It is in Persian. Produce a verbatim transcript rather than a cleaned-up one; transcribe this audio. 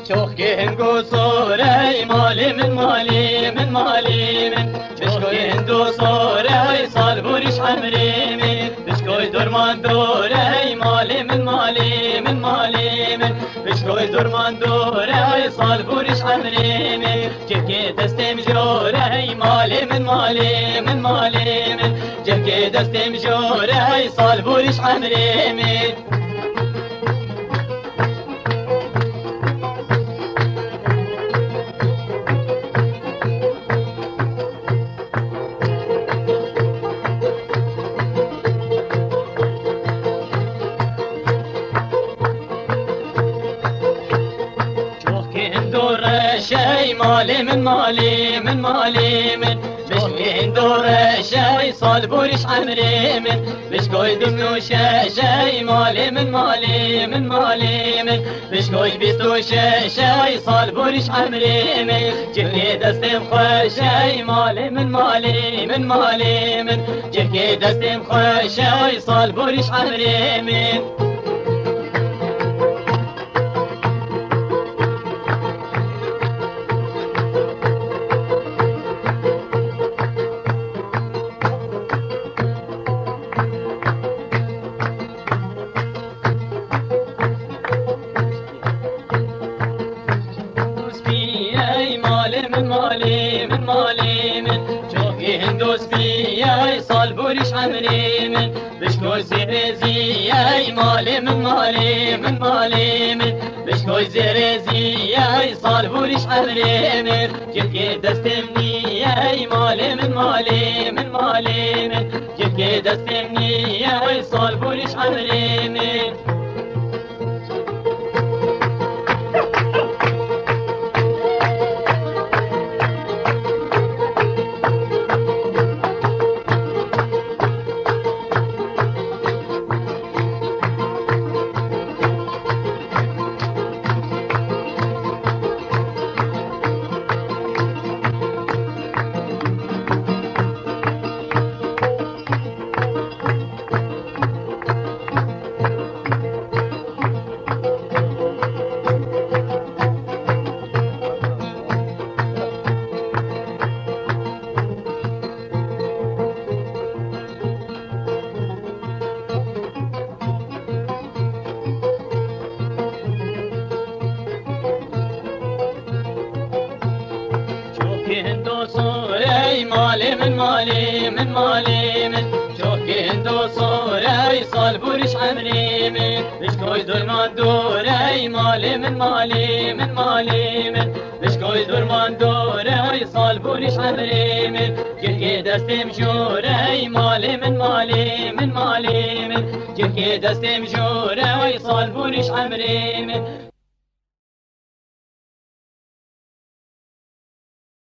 شوخ هندو صوري مالي من مالي من مالي من بشكوي هندو صوري صال بوريش عمري من بشكوي درمان دوري مالي من مالي من مالي من بشكوي درمان دوري صال بوريش عمري من جهكي دستم جوري مالي من مالي من مالي من جهكي دستم جوري صال بوريش عمري من شي مالي من مالي من مالي من بشكي ندور شي صال بوريش عمري من بشكوي دمنو شي مالي من مالي من مالي من بشكوي بيستو شي صال بوريش عمري من جهكي دستم خوشي مالي من مالي من مالي من جهكي دستم خوشي صال بوريش عمري من من مالي من مالي من شوقي هندوس بياي صال بوريش عمري من بشكوي زيرزياي مالي من مالي من مالي من بشكوي زيرزياي صال بوريش عمري من جهكي دستمنياي مالي من مالي من مالي من جهكي دستمنياي صال بوريش عمري من هندو صوري مالي من مالي من مالي من شوقي هندو صوري صال بوريش عمري من بشكوي درمان دوري مالي من مالي من مالي من بشكوي درمان دوري صال بوريش عمري من جهكي دستم جوري مالي من مالي من مالي من جهكي دستم جوري صال بوريش عمري من